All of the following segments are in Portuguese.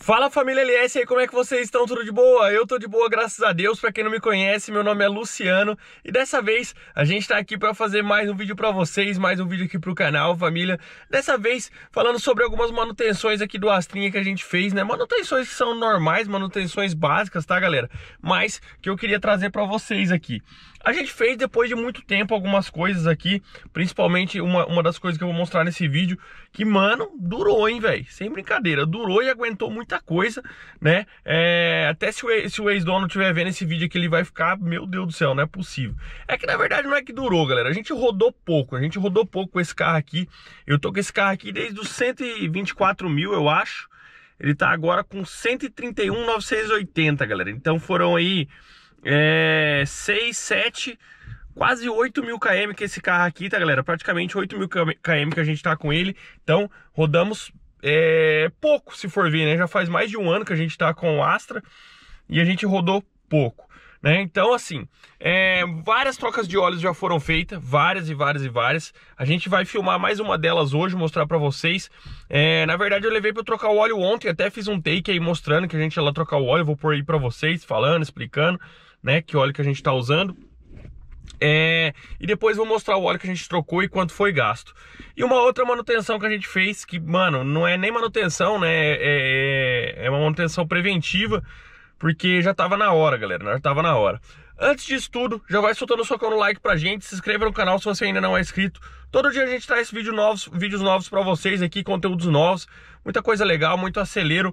Fala família LS aí, como é que vocês estão? Tudo de boa? Eu tô de boa, graças a Deus. Pra quem não me conhece, meu nome é Luciano e dessa vez a gente tá aqui pra fazer mais um vídeo pra vocês, mais um vídeo aqui pro canal, família. Dessa vez falando sobre algumas manutenções aqui do Astrinha que a gente fez, né? Manutenções que são normais, manutenções básicas, tá, galera? Mas que eu queria trazer pra vocês aqui. A gente fez depois de muito tempo algumas coisas aqui, principalmente uma das coisas que eu vou mostrar nesse vídeo, que, mano, durou, hein, velho? Sem brincadeira, durou e aguentou muita coisa, né? Até se o ex-dono estiver vendo esse vídeo aqui, ele vai ficar, meu Deus do céu, não é possível. É que, na verdade, não é que durou, galera. A gente rodou pouco com esse carro aqui. Eu tô com esse carro aqui desde os 124 mil, eu acho. Ele tá agora com 131.980, galera. Então foram aí 6, 7, quase 8 mil km que esse carro aqui, tá, galera? Praticamente 8 mil km que a gente tá com ele. Então rodamos pouco, se for ver, né? Já faz mais de um ano que a gente tá com o Astra e a gente rodou pouco, né? Então, assim, várias trocas de óleos já foram feitas, várias. A gente vai filmar mais uma delas hoje, mostrar pra vocês. Na verdade, eu levei pra eu trocar o óleo ontem, até fiz um take aí mostrando que a gente ia lá trocar o óleo. Vou pôr aí pra vocês, falando, explicando, né, que óleo que a gente tá usando. E depois vou mostrar o óleo que a gente trocou e quanto foi gasto. E uma outra manutenção que a gente fez, que, mano, não é nem manutenção, né? É uma manutenção preventiva, porque já tava na hora, galera, já tava na hora. Antes disso tudo, já vai soltando o socão no like pra gente, se inscreva no canal se você ainda não é inscrito. Todo dia a gente traz vídeos novos pra vocês aqui, conteúdos novos, muita coisa legal, muito acelero,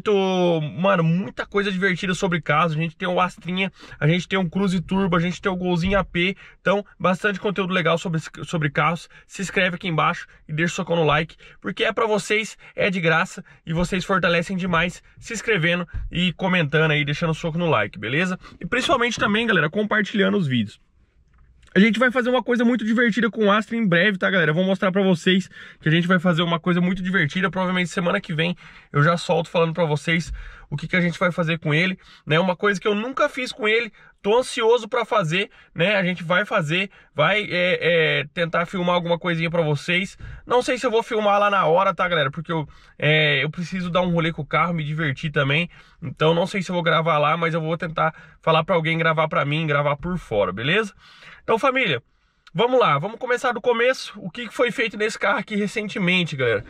muita coisa divertida sobre carros. A gente tem o Astrinha, a gente tem um Cruze Turbo, a gente tem o Golzinho AP, então bastante conteúdo legal sobre carros. Se inscreve aqui embaixo e deixa o socão no like, porque é pra vocês, é de graça e vocês fortalecem demais se inscrevendo e comentando aí, deixando o soco no like, beleza? E principalmente também, galera, compartilhando os vídeos. A gente vai fazer uma coisa muito divertida com o Astra em breve, tá, galera? Eu vou mostrar pra vocês que a gente vai fazer uma coisa muito divertida. Provavelmente semana que vem eu já solto falando pra vocês o que a gente vai fazer com ele, né? Uma coisa que eu nunca fiz com ele, tô ansioso pra fazer, né? A gente vai fazer, vai tentar filmar alguma coisinha pra vocês. Não sei se eu vou filmar lá na hora, tá, galera? Porque eu preciso dar um rolê com o carro, me divertir também. Então não sei se eu vou gravar lá, mas eu vou tentar falar pra alguém gravar pra mim, gravar por fora, beleza? Então, família, vamos lá, vamos começar do começo. O que foi feito nesse carro aqui recentemente, galera?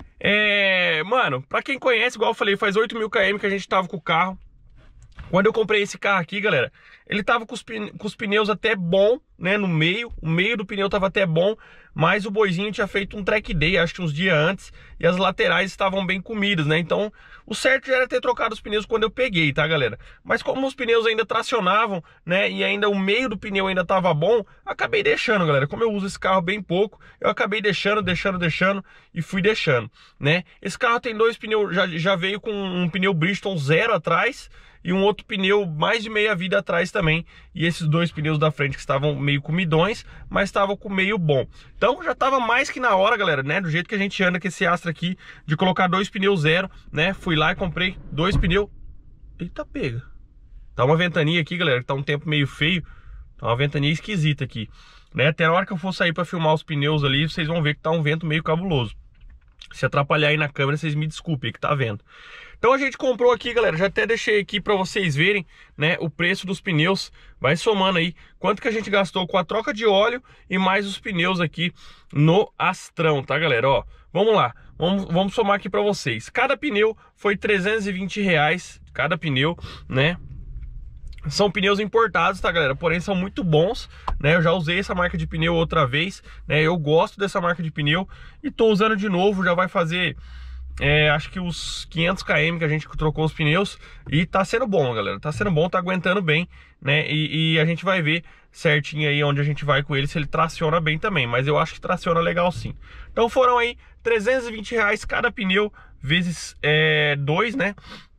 Mano, pra quem conhece, igual eu falei, faz 8 mil km que a gente tava com o carro. Quando eu comprei esse carro aqui, galera, ele tava com os pneus até bom, né, no meio. O meio do pneu tava até bom, mas o boizinho tinha feito um track day, acho que uns dias antes, e as laterais estavam bem comidas, né? Então, o certo já era ter trocado os pneus quando eu peguei, tá, galera? Mas como os pneus ainda tracionavam, né, e ainda o meio do pneu ainda tava bom, acabei deixando, galera. Como eu uso esse carro bem pouco, eu acabei deixando e fui deixando, né? Esse carro tem dois pneus, já veio com um pneu Bridgestone 0 atrás e um outro pneu mais de meia vida atrás também. E esses dois pneus da frente que estavam meio comidões, mas estavam com meio bom. Então já tava mais que na hora, galera, né? Do jeito que a gente anda com esse Astra aqui, de colocar dois pneus 0, né? Fui lá e comprei dois pneus. Eita, pega. Tá uma ventania aqui, galera, que tá um tempo meio feio. Tá uma ventania esquisita aqui, né? Até na hora que eu for sair pra filmar os pneus ali, vocês vão ver que tá um vento meio cabuloso. Se atrapalhar aí na câmera, vocês me desculpem, que tá vendo. Então a gente comprou aqui, galera, já até deixei aqui pra vocês verem, né, o preço dos pneus. Vai somando aí quanto que a gente gastou com a troca de óleo e mais os pneus aqui no Astrão, tá, galera? Ó, vamos lá, vamos somar aqui pra vocês. Cada pneu foi R$320, cada pneu, né? São pneus importados, tá, galera? Porém são muito bons, né? Eu já usei essa marca de pneu outra vez, né? Eu gosto dessa marca de pneu e tô usando de novo. Já vai fazer, acho que os 500 km que a gente trocou os pneus. E tá sendo bom, galera. Tá sendo bom, tá aguentando bem, né? E a gente vai ver certinho aí onde a gente vai com ele, se ele traciona bem também. Mas eu acho que traciona legal sim. Então foram aí R$320 cada pneu, vezes 2, né?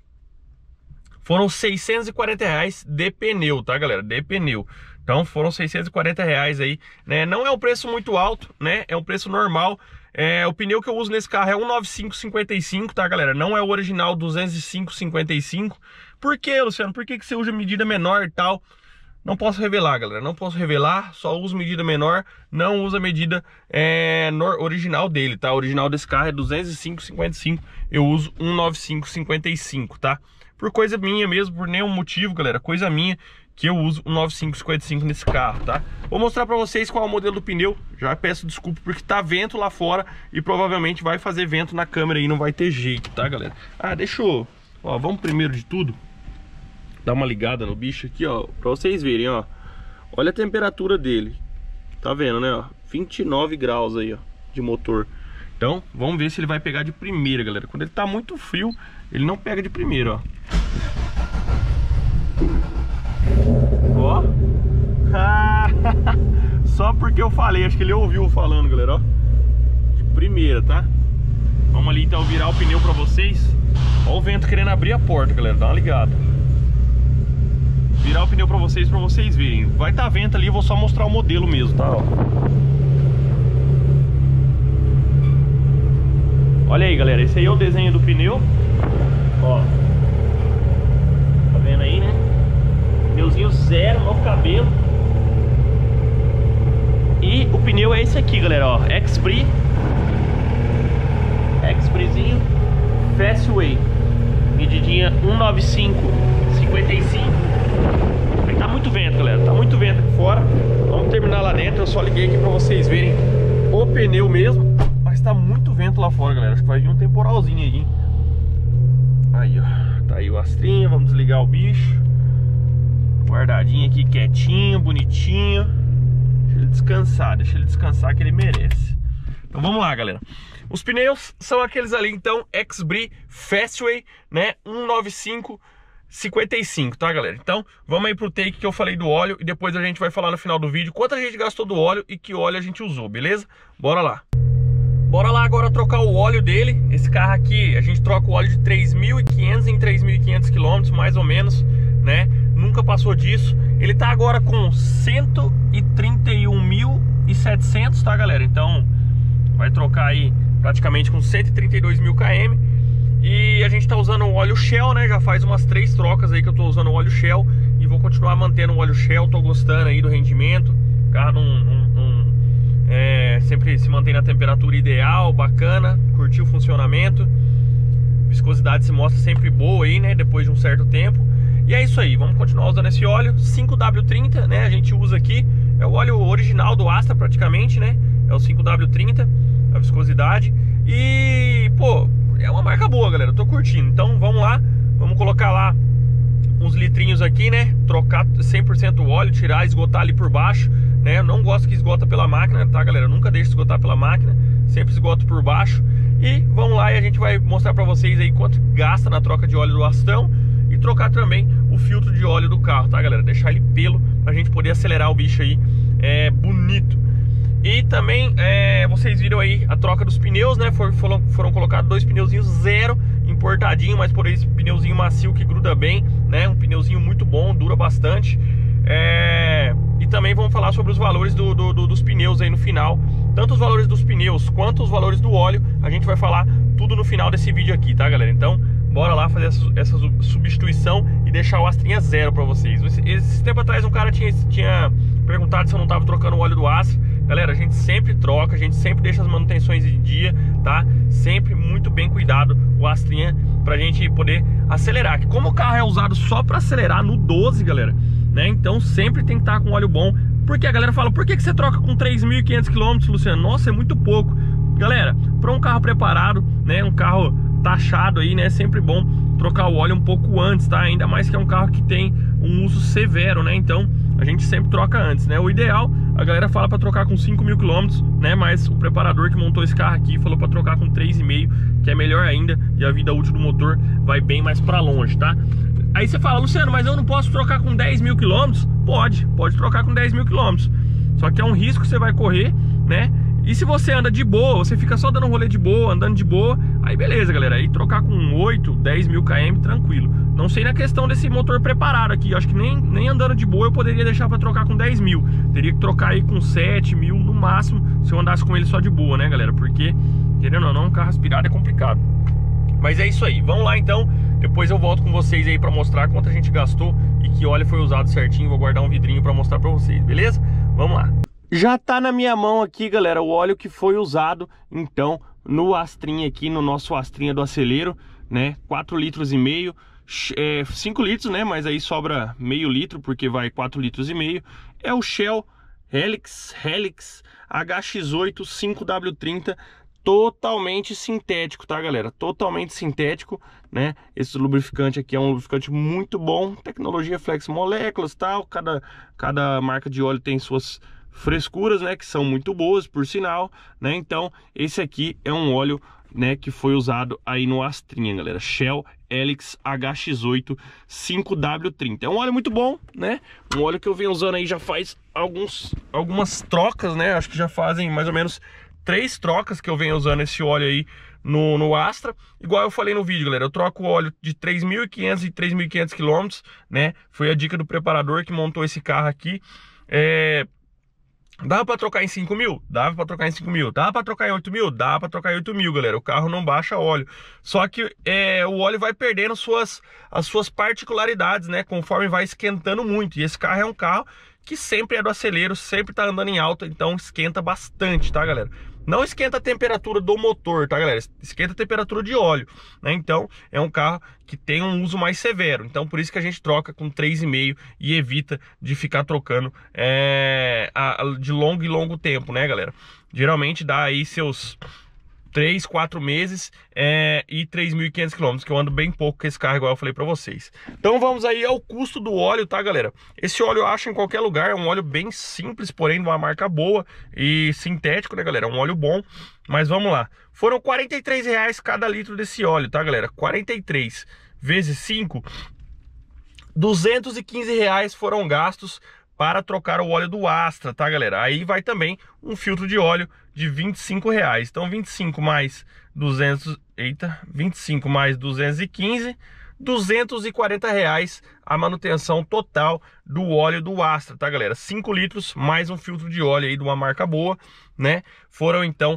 Foram R$640 de pneu, tá, galera? De pneu. Então foram R$640 aí, né? Não é um preço muito alto, né? É um preço normal. O pneu que eu uso nesse carro é 195/55, tá, galera? Não é o original 205/55. Por que, Luciano? Por que você usa medida menor e tal? Não posso revelar, galera, não posso revelar, só uso medida menor, não uso a medida original dele, tá? O original desse carro é 205,55, eu uso 195,55, tá? Por coisa minha mesmo, por nenhum motivo, galera, coisa minha, que eu uso 195,55 nesse carro, tá? Vou mostrar pra vocês qual é o modelo do pneu. Já peço desculpa porque tá vento lá fora e provavelmente vai fazer vento na câmera aí, não vai ter jeito, tá, galera? Ah, deixa eu... Ó, vamos primeiro de tudo dar uma ligada no bicho aqui, ó, pra vocês verem, ó. Olha a temperatura dele. Tá vendo, né, ó? 29 graus aí, ó, de motor. Então, vamos ver se ele vai pegar de primeira, galera. Quando ele tá muito frio, ele não pega de primeira, ó. Ó. Só porque eu falei, acho que ele ouviu falando, galera, ó. De primeira, tá? Vamos ali então virar o pneu pra vocês. Ó o vento querendo abrir a porta, galera, dá uma ligada. Virar o pneu pra vocês verem. Vai tá vento ali, eu vou só mostrar o modelo mesmo, tá? Ó. Olha aí, galera, esse aí é o desenho do pneu. Ó. Tá vendo aí, né? Pneuzinho zero, no cabelo. E o pneu é esse aqui, galera, ó, Xprezinho Fastway, medidinha 195,55. Tá muito vento, galera, tá muito vento aqui fora. Vamos terminar lá dentro, eu só liguei aqui pra vocês verem o pneu mesmo. Mas tá muito vento lá fora, galera, acho que vai vir um temporalzinho aí, hein? Aí, ó, tá aí o Astrinha, vamos desligar o bicho. Guardadinho aqui, quietinho, bonitinho. Deixa ele descansar que ele merece. Então vamos lá, galera. Os pneus são aqueles ali, então, Xbree Fastway, né, 195,55, tá, galera? Então, vamos aí pro take que eu falei do óleo e depois a gente vai falar no final do vídeo quanto a gente gastou do óleo e que óleo a gente usou, beleza? Bora lá. Bora lá agora trocar o óleo dele. Esse carro aqui, a gente troca o óleo de 3.500 em 3.500 km, mais ou menos, né? Nunca passou disso. Ele tá agora com 131.700, tá, galera? Então, vai trocar aí praticamente com 132 mil km. E a gente tá usando o óleo Shell, né? Já faz umas 3 trocas aí que eu tô usando o óleo Shell. E vou continuar mantendo o óleo Shell. Tô gostando aí do rendimento. O carro sempre se mantém na temperatura ideal, bacana. Curtiu o funcionamento. Viscosidade se mostra sempre boa aí, né? Depois de um certo tempo. E é isso aí, vamos continuar usando esse óleo 5W30, né? A gente usa aqui, é o óleo original do Astra praticamente, né? É o 5W30, a viscosidade. E, pô, é uma marca boa, galera, eu tô curtindo. Então vamos lá, vamos colocar lá uns litrinhos aqui, né? Trocar 100% o óleo, tirar, esgotar ali por baixo, né? Eu não gosto que esgota pela máquina, tá, galera? Eu nunca deixo esgotar pela máquina, sempre esgoto por baixo. E vamos lá e a gente vai mostrar pra vocês aí quanto gasta na troca de óleo do Astrão. E trocar também o filtro de óleo do carro, tá, galera? Deixar ele pelo pra gente poder acelerar o bicho aí, bonito. E também, vocês viram aí a troca dos pneus, né? Foram colocados 2 pneuzinhos zero, importadinho, mas por esse pneuzinho macio que gruda bem, né? Um pneuzinho muito bom, dura bastante. E também vamos falar sobre os valores dos pneus aí no final. Tanto os valores dos pneus quanto os valores do óleo, a gente vai falar tudo no final desse vídeo aqui, tá, galera? Então, bora lá fazer essa substituição e deixar o Astrinha zero pra vocês. Esse tempo atrás um cara tinha perguntado se eu não tava trocando o óleo do Astra. Galera, a gente sempre troca, a gente sempre deixa as manutenções em dia, tá? Sempre muito bem cuidado o Astrinha pra gente poder acelerar. Que como o carro é usado só pra acelerar no 12, galera, né? Então sempre tem que estar com óleo bom. Porque a galera fala, por que você troca com 3.500 km, Luciano? Nossa, é muito pouco. Galera, para um carro preparado, né? Um carro taxado aí, né? É sempre bom trocar o óleo um pouco antes, tá? Ainda mais que é um carro que tem um uso severo, né? Então a gente sempre troca antes, né? O ideal, a galera fala para trocar com 5.000 km, né? Mas o preparador que montou esse carro aqui falou para trocar com 3,5, que é melhor ainda, e a vida útil do motor vai bem mais para longe, tá? Aí você fala, Luciano, mas eu não posso trocar com 10.000 km? Pode trocar com 10.000 km. Só que é um risco que você vai correr, né? E se você anda de boa, você fica só dando rolê de boa, andando de boa, aí beleza, galera. Aí trocar com 8, 10.000 km, tranquilo. Não sei na questão desse motor preparado aqui. Eu acho que nem andando de boa eu poderia deixar pra trocar com 10.000. Teria que trocar aí com 7.000 no máximo, se eu andasse com ele só de boa, né, galera? Porque, querendo ou não, um carro aspirado é complicado. Mas é isso aí, vamos lá então. Depois eu volto com vocês aí pra mostrar quanto a gente gastou e que óleo foi usado certinho. Vou guardar um vidrinho pra mostrar pra vocês, beleza? Vamos lá. Já tá na minha mão aqui, galera, o óleo que foi usado, então, no Astrinha aqui, no nosso Astrinha do Acelero, né? 4,5 litros, 5 litros, né? Mas aí sobra meio litro, porque vai 4,5 litros. É o Shell Helix HX8 5W30, totalmente sintético, tá, galera? Totalmente sintético, né? Esse lubrificante aqui é um lubrificante muito bom, tecnologia Flex Moléculas, tal. Cada marca de óleo tem suas frescuras, né, que são muito boas, por sinal, né? Então, esse aqui é um óleo, né, que foi usado aí no Astrinha, galera. Shell Helix HX8 5W30. É um óleo muito bom, né? Um óleo que eu venho usando aí já faz algumas trocas, né? Acho que já fazem mais ou menos 3 trocas que eu venho usando esse óleo aí no Astra. Igual eu falei no vídeo, galera, eu troco o óleo de 3.500 e 3.500 km, né? Foi a dica do preparador que montou esse carro aqui. Dava pra trocar em 5 mil? Dava pra trocar em 5 mil. Dava pra trocar em 8 mil? Dava pra trocar em 8 mil, galera. O carro não baixa óleo. Só que o óleo vai perdendo as suas particularidades, né? Conforme vai esquentando muito. E esse carro é um carro que sempre é do acelero, sempre tá andando em alta, então esquenta bastante, tá, galera? Não esquenta a temperatura do motor, tá, galera? Esquenta a temperatura de óleo, né? Então, é um carro que tem um uso mais severo. Então, por isso que a gente troca com 3,5 e evita de ficar trocando de longo tempo, né, galera? Geralmente dá aí seus 3, 4 meses e 3.500 km, que eu ando bem pouco com esse carro, igual eu falei pra vocês. Então vamos aí ao custo do óleo, tá, galera? Esse óleo eu acho em qualquer lugar, é um óleo bem simples, porém de uma marca boa e sintético, né, galera? É um óleo bom, mas vamos lá. Foram R$43 cada litro desse óleo, tá, galera? 43 vezes 5, R$215 foram gastos para trocar o óleo do Astra, tá, galera? Aí vai também um filtro de óleo de R$25. Então 25 mais 200, 25 mais 215, R$240 a manutenção total do óleo do Astra, tá, galera? 5 litros mais um filtro de óleo aí de uma marca boa, né? Foram então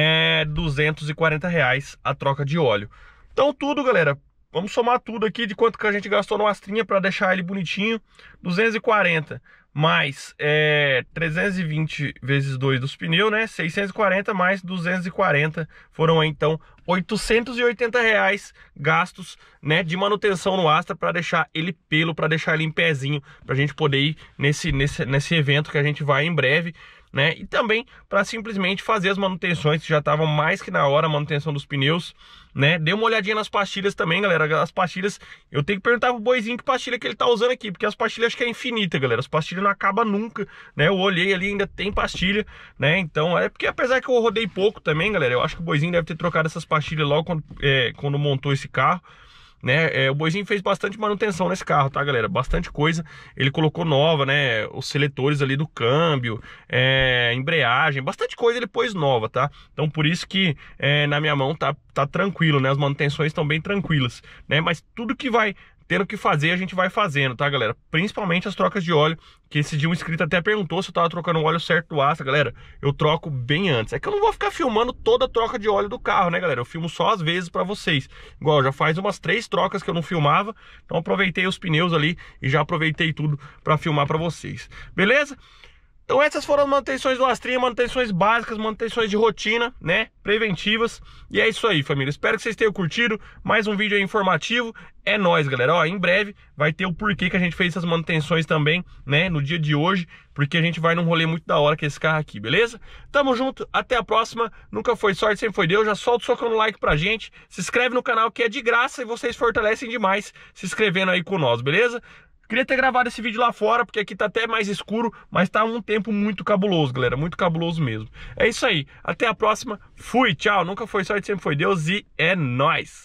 R$240 a troca de óleo. Então tudo, galera, vamos somar tudo aqui de quanto que a gente gastou no Astrinha para deixar ele bonitinho. 240 mais 320 vezes 2 dos pneus, né? 640 mais 240 foram então R$880 gastos, né, de manutenção no Astra para deixar ele para deixar ele em pezinho, para a gente poder ir nesse evento que a gente vai em breve, né? E também para simplesmente fazer as manutenções que já estavam mais que na hora, a manutenção dos pneus, né? Dê uma olhadinha nas pastilhas também, galera. As pastilhas, eu tenho que perguntar pro boizinho que pastilha que ele tá usando aqui, porque as pastilhas acho que é infinita, galera. As pastilhas não acabam nunca, né? Eu olhei ali, ainda tem pastilha, né? Então, porque apesar que eu rodei pouco também, galera, eu acho que o boizinho deve ter trocado essas pastilhas logo quando montou esse carro, né? O boizinho fez bastante manutenção nesse carro, tá, galera? Bastante coisa. Ele colocou nova, né? Os seletores ali do câmbio, embreagem, bastante coisa ele pôs nova, tá? Então por isso que na minha mão tá tranquilo, né? As manutenções estão bem tranquilas, né? Mas tudo que vai tendo que fazer, a gente vai fazendo, tá, galera? Principalmente as trocas de óleo, que esse dia um inscrito até perguntou se eu tava trocando o óleo certo do Astra. Galera, eu troco bem antes. É que eu não vou ficar filmando toda a troca de óleo do carro, né, galera? Eu filmo só às vezes pra vocês. Igual, já faz umas 3 trocas que eu não filmava, então aproveitei os pneus ali e já aproveitei tudo pra filmar pra vocês. Beleza? Então essas foram as manutenções do Astrinha, manutenções básicas, manutenções de rotina, né, preventivas. E é isso aí, família, espero que vocês tenham curtido, mais um vídeo aí informativo. É nóis, galera, ó, em breve vai ter o porquê que a gente fez essas manutenções também, né, no dia de hoje, porque a gente vai num rolê muito da hora com esse carro aqui, beleza? Tamo junto, até a próxima, nunca foi sorte, sempre foi Deus. Já solta o socão no like pra gente, se inscreve no canal que é de graça e vocês fortalecem demais se inscrevendo aí com nós, beleza? Queria ter gravado esse vídeo lá fora, porque aqui tá até mais escuro, mas tá um tempo muito cabuloso, galera, muito cabuloso mesmo. É isso aí, até a próxima, fui, tchau, nunca foi sorte, sempre foi Deus e é nóis!